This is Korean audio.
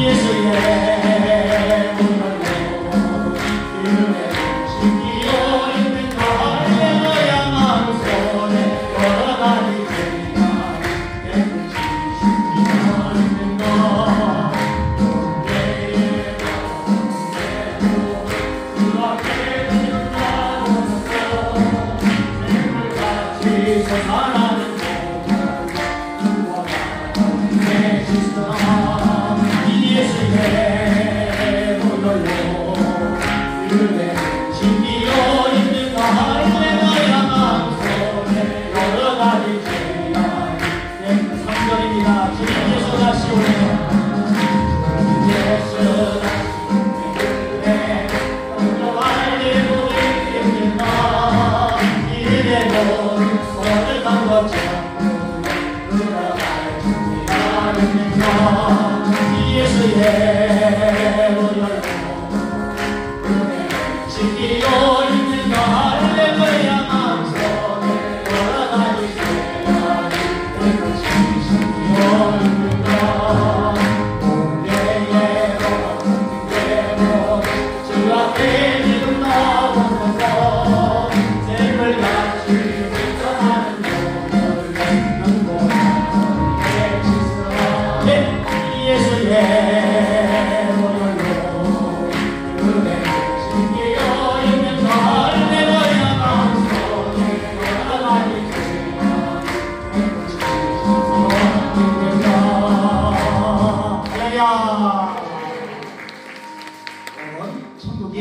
예수의 문을 그의 신기로 있는 할렐루야 마음속에 여러 가지 죄가 깨끗이 신기로 있는 것 내의 마음속에도 그렇게 들어가서 생물같이 솟아나는 그와 같은 내 지성 예수의 문을로 그의 신기로 있는 할렐루야 마음속에 여러 가지 죄가 3절입니다. 주님 예수 다시 오네